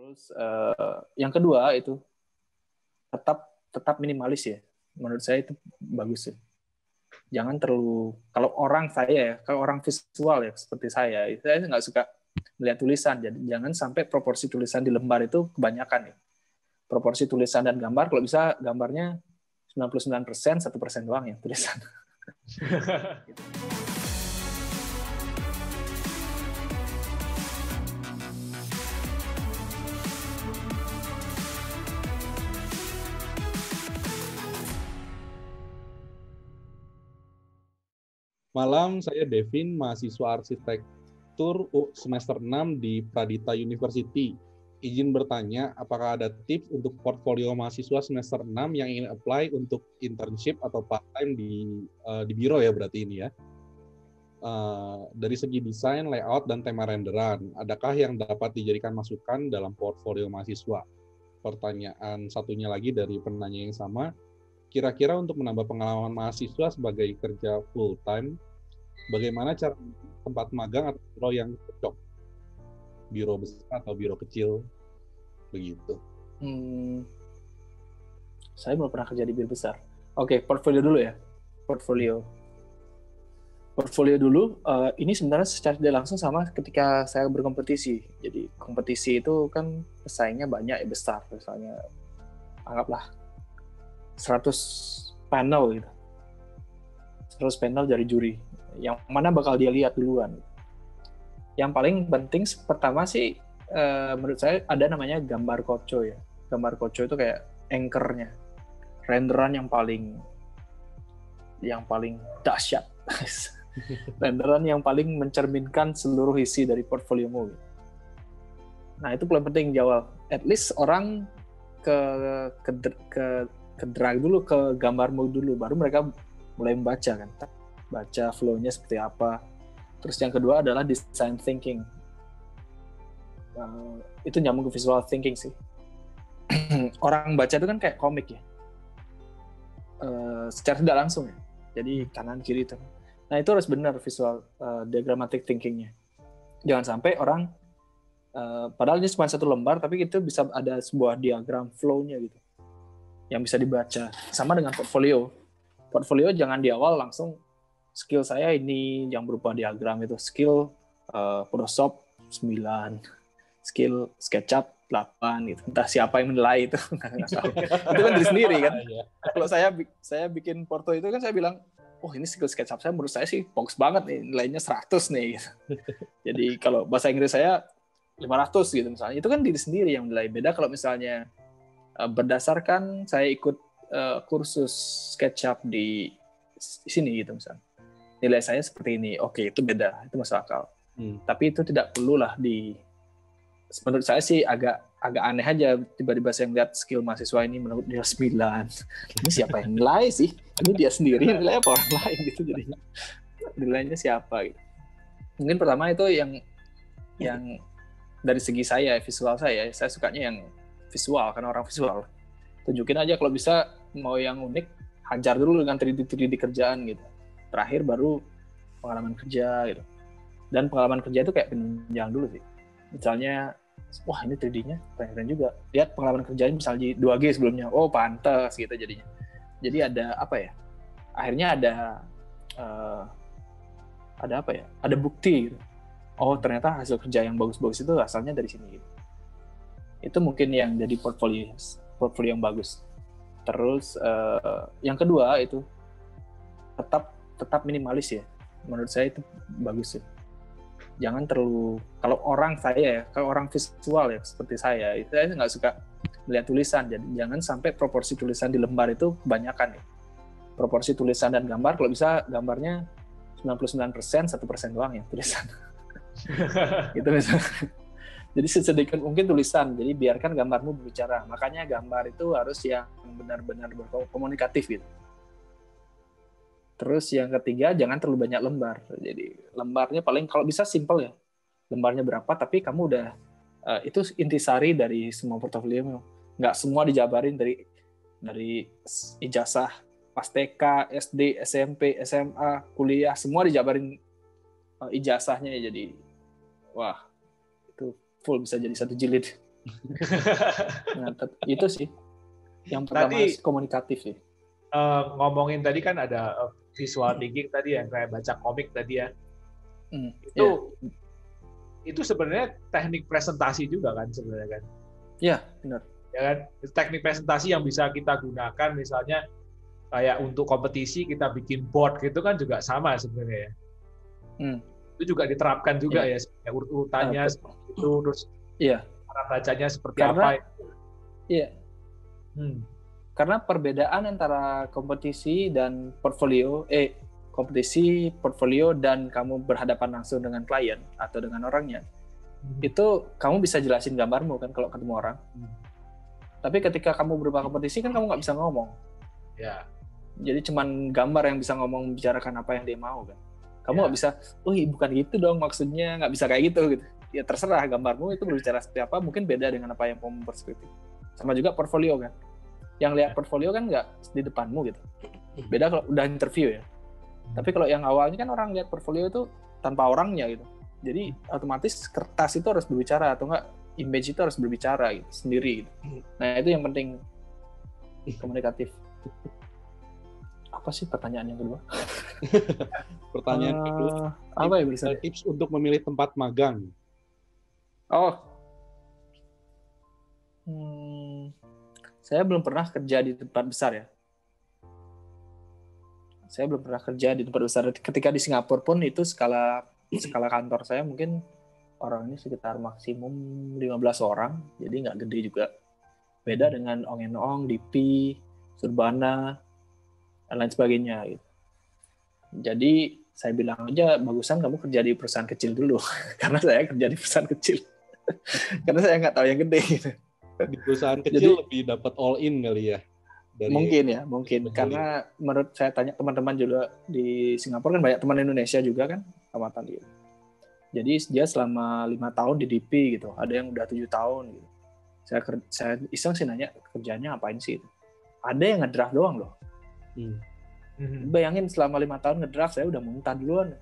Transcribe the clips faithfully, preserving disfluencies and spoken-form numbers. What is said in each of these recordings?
Terus uh, yang kedua itu tetap tetap minimalis ya. Menurut saya itu bagus ya. Jangan terlalu, kalau orang saya ya, kalau orang visual ya seperti saya, saya nggak suka melihat tulisan. Jadi jangan sampai proporsi tulisan di lembar itu kebanyakan ya. Proporsi tulisan dan gambar, kalau bisa gambarnya sembilan puluh sembilan persen, satu persen doang ya tulisan. Malam, saya Devin, mahasiswa arsitektur semester enam di Pradita University. Izin bertanya, apakah ada tips untuk portfolio mahasiswa semester enam yang ingin apply untuk internship atau part-time di, uh, di biro ya berarti ini ya. Uh, dari segi desain, layout, dan tema renderan, adakah yang dapat dijadikan masukan dalam portfolio mahasiswa? Pertanyaan satunya lagi dari penanya yang sama, kira-kira untuk menambah pengalaman mahasiswa sebagai kerja full-time, bagaimana cara tempat magang atau biro yang cocok? Biro besar atau biro kecil? Begitu. Hmm, saya belum pernah kerja di biro besar. Oke, portfolio dulu ya. Portfolio. Portfolio dulu, uh, ini sebenarnya secara tidak langsung sama ketika saya berkompetisi. Jadi kompetisi itu kan pesaingnya banyak ya, besar. Misalnya, anggaplah seratus panel gitu. seratus panel dari juri. Yang mana bakal dia lihat duluan. Yang paling penting pertama sih uh, menurut saya ada namanya gambar koco ya. Gambar koco itu kayak anchor-nya. Renderan yang paling yang paling dahsyat. Renderan yang paling mencerminkan seluruh isi dari portfoliomu. Nah, itu paling penting di awal. At least orang ke ke ke ke drag dulu ke gambarmu dulu, baru mereka mulai membaca kan, baca flow-nya seperti apa. Terus yang kedua adalah design thinking. Uh, itu nyambung ke visual thinking sih. Orang baca itu kan kayak komik ya, uh, secara tidak langsung ya. Jadi kanan kiri itu. Nah itu harus benar visual uh, diagrammatic thinkingnya. Jangan sampai orang uh, padahal ini cuma satu lembar, tapi itu bisa ada sebuah diagram flow-nya gitu yang bisa dibaca. Sama dengan portfolio. Portfolio jangan di awal langsung skill saya ini yang berupa diagram itu. Skill uh, Photoshop sembilan, skill SketchUp delapan gitu. Entah siapa yang menilai itu. Itu kan diri sendiri kan. Kalau saya saya bikin porto itu kan saya bilang, oh ini skill SketchUp saya menurut saya sih bagus banget nih, nilainya seratus nih. Gitu. Jadi kalau bahasa Inggris saya lima ratus gitu misalnya. Itu kan diri sendiri yang menilai. Beda kalau misalnya berdasarkan saya ikut uh, kursus SketchUp di sini gitu misalnya, nilai saya seperti ini, oke itu beda, itu masuk akal. Hmm. Tapi itu tidak perlulah di, menurut saya sih agak agak aneh aja tiba-tiba saya melihat skill mahasiswa ini menurut dia sembilan. Ini siapa yang nilai sih? Ini dia sendiri nilai apa orang lain gitu, jadi nilainya siapa gitu. Mungkin pertama itu yang yang dari segi saya visual saya, saya sukanya yang visual, karena orang visual. Tunjukin aja kalau bisa, mau yang unik, hajar dulu dengan tiga D tiga D kerjaan gitu. Terakhir baru pengalaman kerja gitu. Dan pengalaman kerja itu kayak penunjang dulu sih. Misalnya, wah ini tiga D-nya keren juga. Lihat pengalaman kerjanya misalnya dua G sebelumnya, oh pantas gitu jadinya. Jadi ada apa ya? Akhirnya ada uh, ada apa ya? Ada bukti gitu. Oh ternyata hasil kerja yang bagus-bagus itu asalnya dari sini gitu. Itu mungkin yang jadi portfolio portfolio yang bagus. Terus uh, yang kedua itu tetap tetap minimalis ya. Menurut saya itu bagus ya. Jangan terlalu, kalau orang saya ya, kalau orang visual ya seperti saya, itu saya nggak suka melihat tulisan. Jadi jangan sampai proporsi tulisan di lembar itu kebanyakan ya. Proporsi tulisan dan gambar, kalau bisa gambarnya sembilan puluh sembilan persen, satu persen doang ya tulisan. Gitu misalnya. Jadi sesedikit mungkin tulisan, jadi biarkan gambarmu berbicara. Makanya gambar itu harus yang benar-benar berkomunikatif gitu. Terus yang ketiga, jangan terlalu banyak lembar. Jadi lembarnya paling kalau bisa simple ya. Lembarnya berapa, tapi kamu udah, uh, itu intisari dari semua portofolio. Nggak semua dijabarin dari dari ijazah, pas T K, S D, S M P, S M A, kuliah, semua dijabarin uh, ijazahnya ya. Jadi, wah, itu full bisa jadi satu jilid. Nah, itu sih yang pertama tadi, komunikatif sih. Uh, ngomongin tadi kan ada uh, visual thinking tadi ya, kayak baca komik tadi ya. Hmm, itu yeah. itu sebenarnya teknik presentasi juga kan sebenarnya kan? Iya, yeah, benar. Ya kan, teknik presentasi yang bisa kita gunakan misalnya kayak untuk kompetisi kita bikin board gitu kan juga sama sebenarnya ya. Hmm. Itu juga diterapkan juga yeah. ya, urut-urutannya uh, seperti itu, terus yeah. cara bacanya seperti Karena, apa. Iya. Hmm. Karena perbedaan antara kompetisi dan portfolio, eh kompetisi, portfolio dan kamu berhadapan langsung dengan klien atau dengan orangnya, hmm. itu kamu bisa jelasin gambarmu kan kalau ketemu orang. Hmm. Tapi ketika kamu berubah kompetisi kan kamu nggak bisa ngomong. Ya. Jadi cuman gambar yang bisa ngomong, membicarakan apa yang dia mau kan. Kamu nggak ya. bisa, oh bukan gitu dong maksudnya, nggak bisa kayak gitu gitu. Ya terserah gambarmu itu berbicara seperti apa, mungkin beda dengan apa yang kamu perspektif. Sama juga portfolio kan. Yang lihat portfolio kan nggak di depanmu gitu. Beda kalau udah interview ya. Tapi kalau yang awalnya kan orang lihat portfolio itu tanpa orangnya gitu. Jadi otomatis kertas itu harus berbicara atau enggak image itu harus berbicara gitu sendiri gitu. Nah, itu yang penting komunikatif. Apa sih pertanyaan yang kedua? Pertanyaan uh, kedua. Apa ya bisa? Tips untuk memilih tempat magang. Oh. Hmm, saya belum pernah kerja di tempat besar ya. Saya belum pernah kerja di tempat besar. Ketika di Singapura pun itu skala skala kantor saya mungkin orangnya sekitar maksimum lima belas orang, jadi nggak gede juga. Beda dengan Ong and Ong, D P, Surbana, dan lain sebagainya. Gitu. Jadi saya bilang aja bagusan kamu kerja di perusahaan kecil dulu, karena saya kerja di perusahaan kecil. Karena saya nggak tahu yang gede. Gitu. Di perusahaan kecil jadi, lebih dapat all in kali ya. Dari mungkin ya, mungkin karena menurut saya tanya teman-teman juga di Singapura kan banyak teman Indonesia juga kan, amatan dia. Jadi dia selama lima tahun di D P gitu, ada yang udah tujuh tahun gitu. Saya saya iseng sih nanya kerjanya apain sih? Gitu. Ada yang ngedraft doang loh. Hmm. Bayangin selama lima tahun ngedraft saya udah muntah duluan.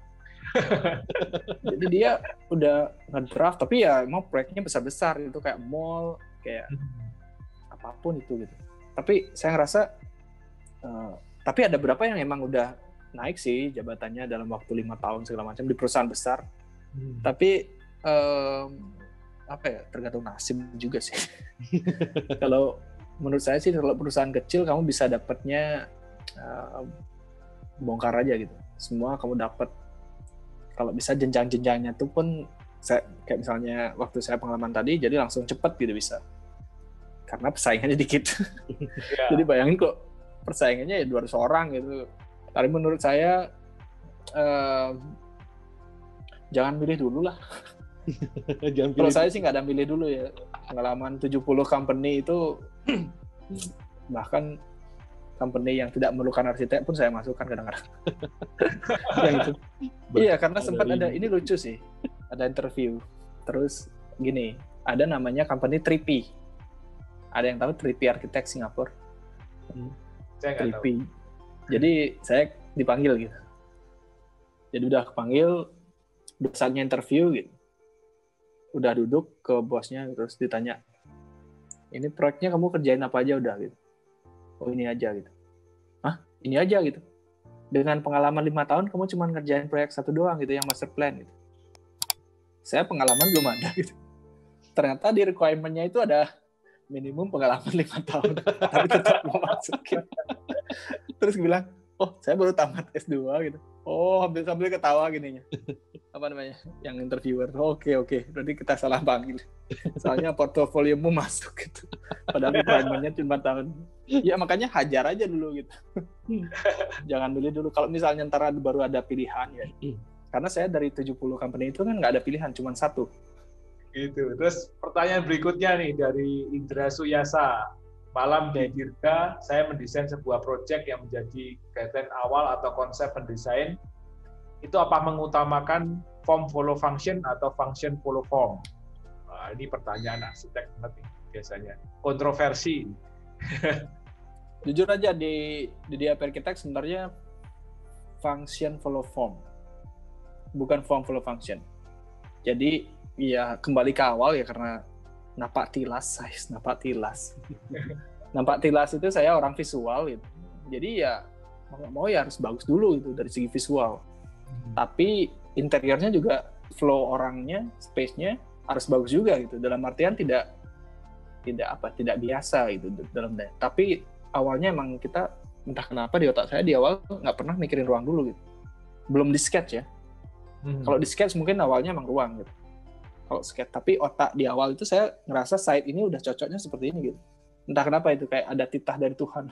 Jadi dia udah ngedraft, tapi ya emang proyeknya besar-besar gitu kayak mall, kayak apapun itu gitu. Tapi saya ngerasa, uh, tapi ada beberapa yang emang udah naik sih jabatannya dalam waktu lima tahun segala macam di perusahaan besar. Hmm. Tapi um, apa ya tergantung nasib juga sih. Kalau menurut saya sih kalau perusahaan kecil kamu bisa dapatnya uh, bongkar aja gitu. Semua kamu dapat. Kalau bisa jenjang-jenjangnya tuh pun saya, kayak misalnya waktu saya pengalaman tadi jadi langsung cepet gitu bisa. Karena persaingannya dikit. Yeah. Jadi bayangin kok persaingannya ya dua ratus orang gitu. Tapi menurut saya uh, jangan milih dulu lah. Jangan Kalau saya sih nggak ada milih dulu ya. Pengalaman tujuh puluh company itu bahkan company yang tidak memerlukan arsitek pun saya masukkan kadang-kadang. Yang itu. Iya, karena sempat ada, ini lucu sih. Ada interview. Terus gini, ada namanya company tiga P. Ada yang tahu tiga P Arsitek Singapura? Hmm. Saya nggak tahu. Jadi saya dipanggil gitu. Jadi udah kepanggil, udah saatnya interview gitu. Udah duduk ke bosnya terus ditanya, ini proyeknya kamu kerjain apa aja udah gitu. Oh ini aja gitu. Hah? Ini aja gitu. Dengan pengalaman lima tahun kamu cuma ngerjain proyek satu doang gitu yang master plan gitu. Saya pengalaman belum ada gitu. Ternyata di requirement-nya itu ada minimum pengalaman lima tahun, tapi tetap mau masukin. Terus bilang, oh saya baru tamat S dua gitu. Oh sambil sambil ketawa gininya. Apa namanya? Yang interviewer. Oke oke, berarti kita salah panggil. Soalnya portofoliomu masuk gitu. Padahal requirement-nya cuma tahun. Ya makanya hajar aja dulu gitu. Jangan milih dulu. Kalau misalnya ntar baru ada pilihan ya. Karena saya dari tujuh puluh company itu kan nggak ada pilihan, cuma satu. Gitu. Terus pertanyaan berikutnya nih dari Indra Suyasa. Malam di Dirga, saya mendesain sebuah proyek yang menjadi guideline awal atau konsep pendesain. Itu apa mengutamakan form follow function atau function follow form? Nah, ini pertanyaan arsitek banget nih, biasanya. Kontroversi. Jujur aja di di D I P Architect sebenarnya function follow form, bukan form follow function. Jadi ya kembali ke awal ya karena napak tilas, size napak tilas. Napak tilas itu saya orang visual gitu. Jadi ya mau nggak mau ya harus bagus dulu gitu dari segi visual. Hmm. Tapi interiornya juga flow orangnya, space-nya harus bagus juga gitu. Dalam artian tidak tidak apa, tidak biasa gitu dalam daya. Tapi awalnya emang kita entah kenapa di otak saya di awal nggak pernah mikirin ruang dulu gitu. Belum di sketch ya. Hmm. Kalau di sketch mungkin awalnya emang ruang gitu. Kalau sketch, tapi otak di awal itu saya ngerasa site ini udah cocoknya seperti ini gitu. Entah kenapa itu kayak ada titah dari Tuhan.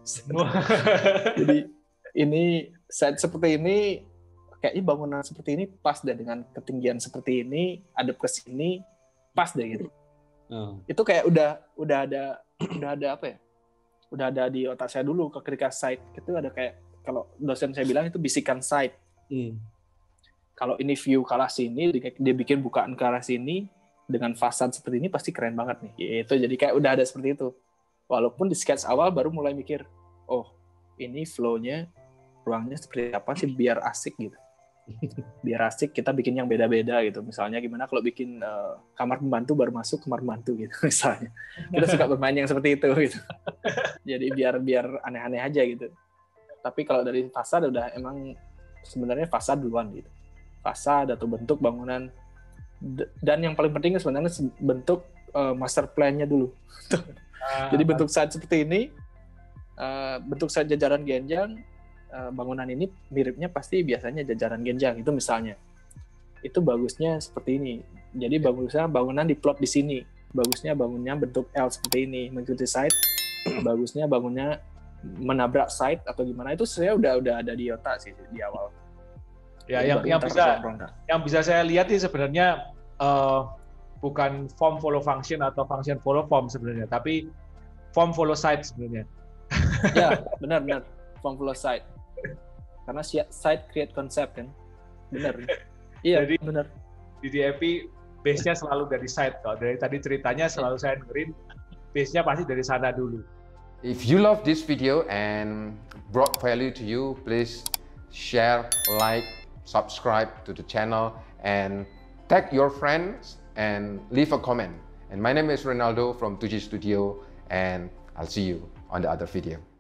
Jadi ini site seperti ini, kayaknya bangunan seperti ini pas deh dengan ketinggian seperti ini, adep ke sini, pas deh gitu. Oh. Itu kayak udah udah ada udah ada apa ya? Udah ada di otak saya dulu ketika site itu ada kayak kalau dosen saya bilang itu bisikan site. Hmm. Kalau ini view ke arah sini, dia bikin bukaan ke arah sini dengan fasad seperti ini pasti keren banget nih. Itu jadi kayak udah ada seperti itu. Walaupun di sketch awal baru mulai mikir, oh ini flow-nya, ruangnya seperti apa sih biar asik gitu. Biar asik kita bikin yang beda-beda gitu. Misalnya gimana kalau bikin uh, kamar pembantu baru masuk kamar pembantu gitu misalnya. Kita suka bermain yang seperti itu gitu. Jadi biar biar aneh-aneh aja gitu. Tapi kalau dari fasad udah emang sebenarnya fasad duluan gitu. Fasad atau bentuk bangunan, dan yang paling penting sebenarnya bentuk uh, master plan-nya dulu. Ah, jadi bentuk site seperti ini, uh, bentuk site jajaran genjang, uh, bangunan ini miripnya pasti biasanya jajaran genjang itu misalnya. Itu bagusnya seperti ini. Jadi bagusnya bangunan diplot di sini, bagusnya bangunnya bentuk L seperti ini mengikuti site, bagusnya bangunnya menabrak site atau gimana, itu saya udah udah ada di otak sih di awal. Ya, yang yang bisa yang bisa saya lihat sih sebenarnya uh, bukan form follow function atau function follow form sebenarnya, tapi form follow site sebenarnya. Ya, benar-benar form follow site. Karena site create concept kan. Benar. Iya, jadi benar. Di D I P base-nya selalu dari site. Kalau dari tadi ceritanya selalu saya dengerin base-nya pasti dari sana dulu. If you love this video and brought value to you, please share, like, subscribe to the channel and tag your friends and leave a comment. And my name is Ronaldo from two G Studio, and I'll see you on the other video.